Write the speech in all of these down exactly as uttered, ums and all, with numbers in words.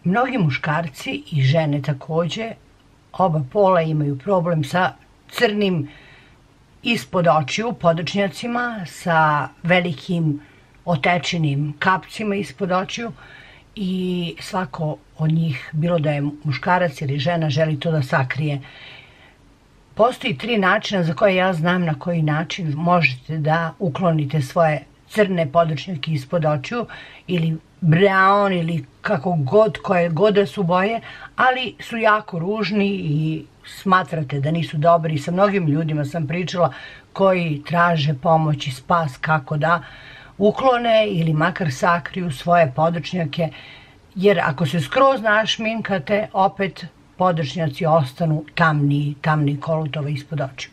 Mnogi muškarci i žene takođe, oba pola imaju problem sa crnim ispod očiju, podočnjacima, sa velikim otečenim kapcima ispod očiju i svako od njih, bilo da je muškarac ili žena, želi to da sakrije. Postoji tri načina za koje ja znam na koji način možete da uklonite svoje crne podočnjake ispod očiju ili brown ili kako god, koje god da su boje, ali su jako ružni i smatrate da nisu dobri. Sa mnogim ljudima sam pričala koji traže pomoć i spas kako da uklone ili makar sakriju svoje podočnjake, jer ako se skroz našminkate, opet podočnjaci ostanu tamni, tamni kolutova ispod očiju.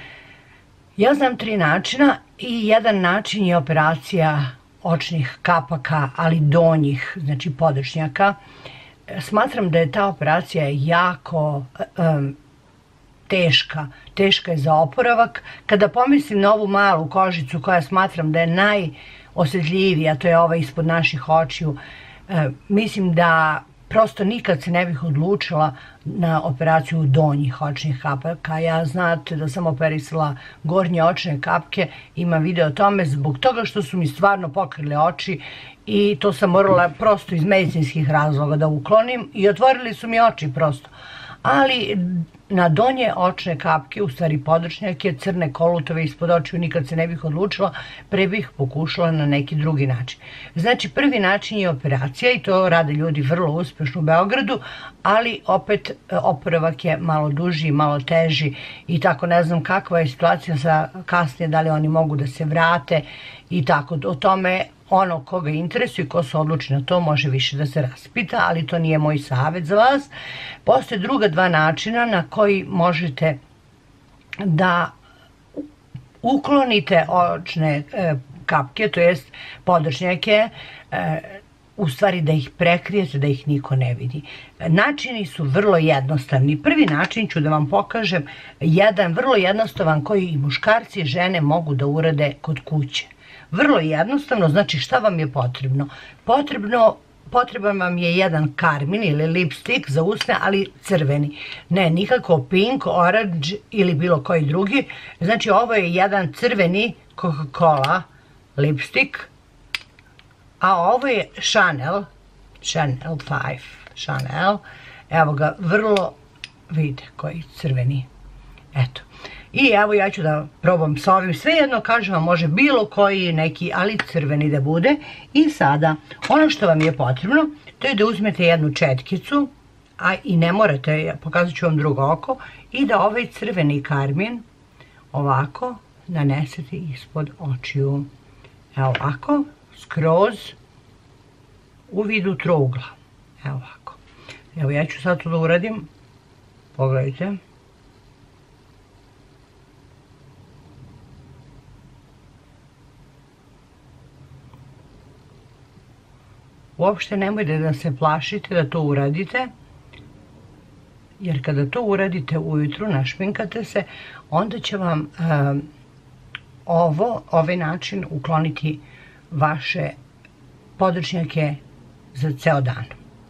Ja znam tri načina i jedan način je operacija očnih kapaka, ali donjih, znači podočnjaka. Smatram da je ta operacija jako um, teška. Teška je za oporavak. Kada pomislim na ovu malu kožicu koja smatram da je najosetljivija, to je ova ispod naših očiju, um, mislim da prosto nikad se ne bih odlučila na operaciju donjih očnih kapaka. Ja znate da sam operisala gornje očne kapke, imam video o tome zbog toga što su mi stvarno pokrile oči i to sam morala prosto iz medicinskih razloga da uklonim i otvorili su mi oči prosto. Ali na donje očne kapke, u stvari podočnjake, crne kolutove ispod očiju nikad se ne bih odlučila, pre bih pokušala na neki drugi način. Znači, prvi način je operacija i to rade ljudi vrlo uspešno u Beogradu, ali opet oporavak je malo duži, malo teži i tako ne znam kakva je situacija sa kasnije, da li oni mogu da se vrate i tako. O tome ono koga interesuje i ko se odluči na to može više da se raspita, ali to nije moj savjet za vas. Postoje druga dva načina na koji možete da uklonite očne kapke, to jest podočnjake, u stvari da ih prekrijete, da ih niko ne vidi. Načini su vrlo jednostavni. Prvi način ću da vam pokažem, jedan vrlo jednostavan koji i muškarci i žene mogu da urade kod kuće. Vrlo jednostavno, znači šta vam je potrebno? Potrebno, potreban vam je jedan karmin ili lipstick za usne, ali crveni. Ne, nikako pink, orange ili bilo koji drugi. Znači ovo je jedan crveni Coca-Cola lipstick, a ovo je Chanel, Chanel pet, Chanel. Evo ga, vrlo, vidite koji crveni. Eto. I evo ja ću da probam sa ovim, svejedno kažem vam može bilo koji neki, ali crveni da bude. I sada ono što vam je potrebno, to je da uzmete jednu četkicu, a i ne morate, pokazat ću vam drugo oko, i da ovaj crveni karmin ovako nanesete ispod očiju. Evo ovako, skroz u vidu trougla. Evo ovako. Evo ja ću sad to da uradim, pogledajte. Uopšte nemojte da se plašite da to uradite, jer kada to uradite ujutru, našminkate se, onda će vam ovo, ovaj način ukloniti vaše podočnjake za ceo dan.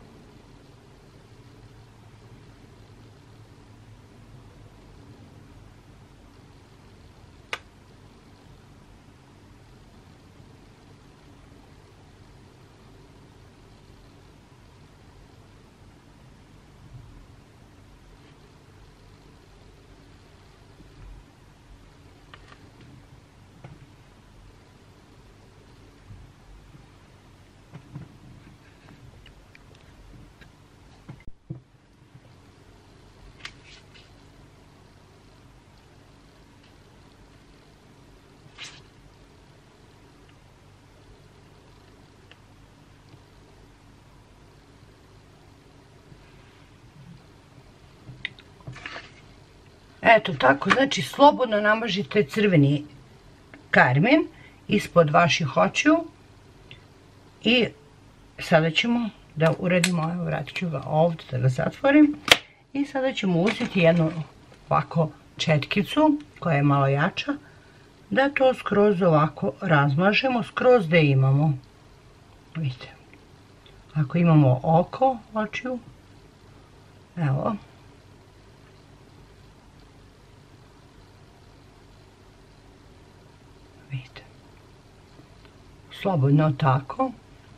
Eto tako, znači slobodno namažite crveni karmin ispod vaših očiju i sada ćemo da uradimo, evo vratit ću ga ovdje da ga zatvorim i sada ćemo uzeti jednu ovako četkicu koja je malo jača, da to skroz ovako razmažemo, skroz da imamo, vidite, Ako imamo oko očiju, evo, vidite, slobodno tako.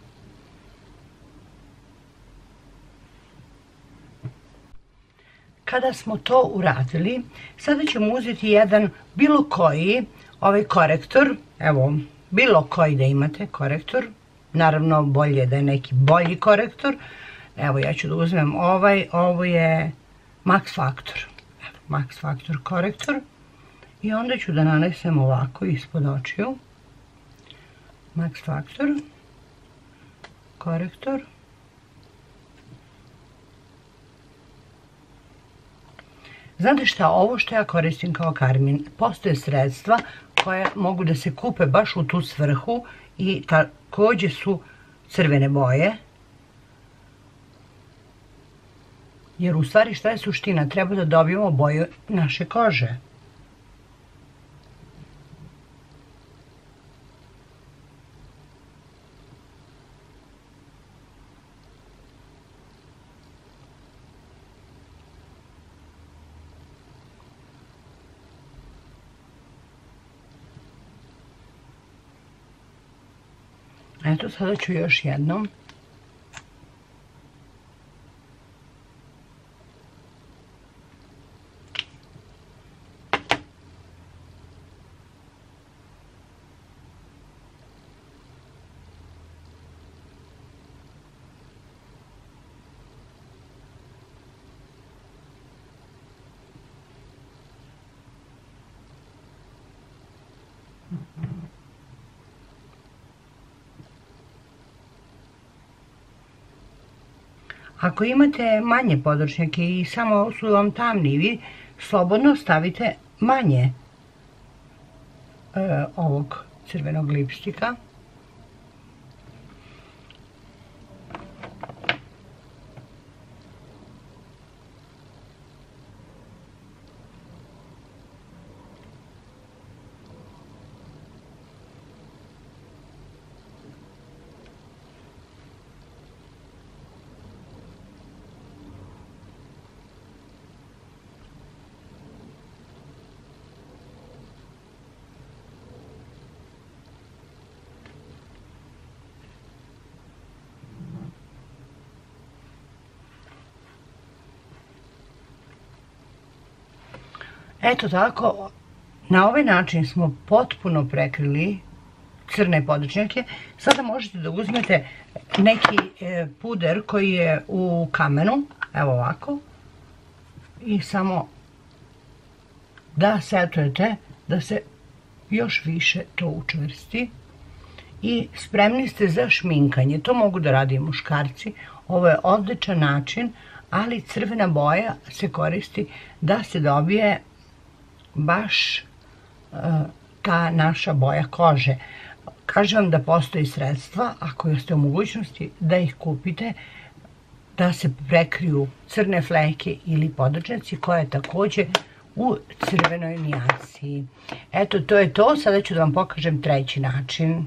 Kada smo to uradili, sada ćemo uzeti jedan bilo koji ovaj korektor, evo, bilo koji da imate korektor, naravno bolje da je neki bolji korektor. Evo, ja ću da uzmem ovaj, ovo je Max Factor, evo, Max Factor korektor, i onda ću da nanesem ovako ispod očiju, Max Factor korektor. Znate šta, ovo što ja koristim kao karmin, postoje sredstva koje mogu da se kupe baš u tu svrhu i također su crvene boje. Jer u stvari šta je suština? Treba da dobijemo boju naše kože. Eto, sada ću još jednom. Ako imate manje područnjake i samo su vam tamni, vi slobodno stavite manje e, ovog crvenog lipstika. Eto tako, na ovaj način smo potpuno prekrili crne područnjake. Sada možete da uzmete neki puder koji je u kamenu, evo ovako, i samo da setujete da se još više to učvrsti. I spremni ste za šminkanje. To mogu da rade i muškarci. Ovo je odličan način, ali crvena boja se koristi da se dobije baš uh, ta naša boja kože. Kažem vam da postoji sredstva, ako ste u mogućnosti, da ih kupite, da se prekriju crne fleke ili područnjaci koja je također u crvenoj nijansi. Eto, to je to. Sada ću da vam pokažem treći način.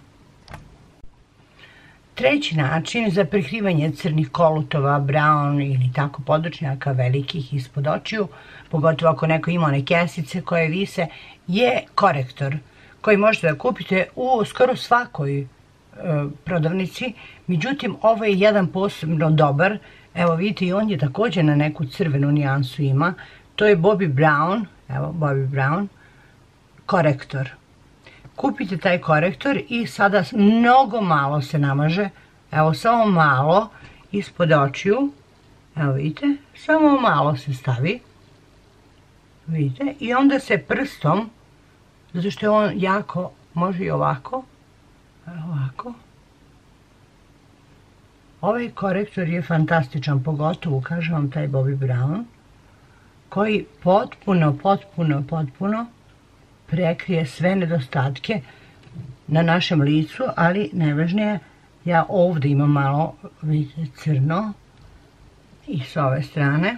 Treći način za prekrivanje crnih kolutova, brown ili tako područnjaka velikih ispod očiju, pogotovo ako neko ima one kesice koje vise, je korektor koji možete da kupite u skoro svakoj e, prodavnici. Međutim, ovo je jedan posebno dobar. Evo vidite, i on je također na neku crvenu nijansu ima. To je Bobbi Brown, evo Bobbi Brown, korektor. Kupite taj korektor i sada mnogo malo se namaže, evo samo malo ispod očiju, evo vidite, samo malo se stavi, vidite, i onda se prstom, zato što je on jako, može i ovako, ovako. Ovaj korektor je fantastičan, pogotovo, kažem vam, taj Bobbi Brown, koji potpuno, potpuno, potpuno prekrije sve nedostatke na našem licu, ali najvažnije, ja ovdje imam malo, vidite, crno i s ove strane.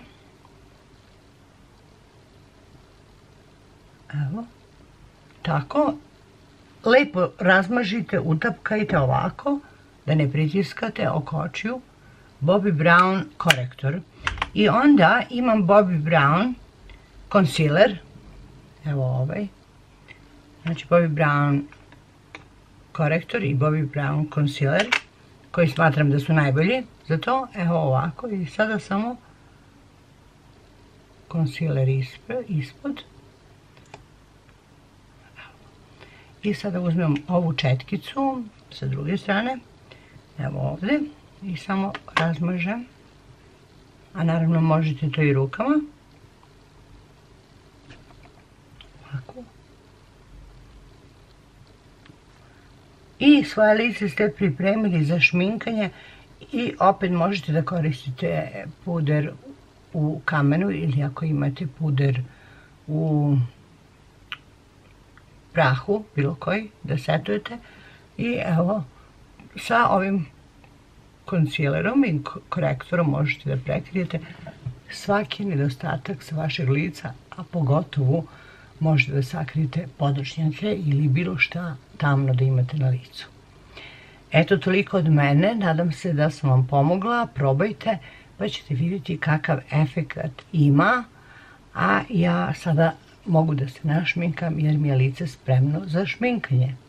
Evo, tako, lepo razmažite, utapkajte ovako da ne pritiskate oko očiju, Bobbi Brown korektor. I onda imam Bobbi Brown concealer, evo ovaj, znači Bobbi Brown korektor i Bobbi Brown concealer, koji smatram da su najbolji za to, evo ovako, i sada samo concealer ispod. I sada uzmem ovu četkicu sa druge strane, evo ovdje, i samo razmažem, a naravno možete to i rukama. Ovako. I svoje lice ste pripremili za šminkanje i opet možete da koristite puder u kamenu ili ako imate puder u prahu, bilo koji, da setujete. I evo, sa ovim concealerom i korektorom možete da prekrijete svaki nedostatak sa vašeg lica, a pogotovo možete da sakrijete podršnjake ili bilo šta tamno da imate na licu. Eto, toliko od mene, nadam se da sam vam pomogla, probajte pa ćete vidjeti kakav efekat ima, a ja sada mogu da se našminkam jer mi je lice spremno za šminkanje.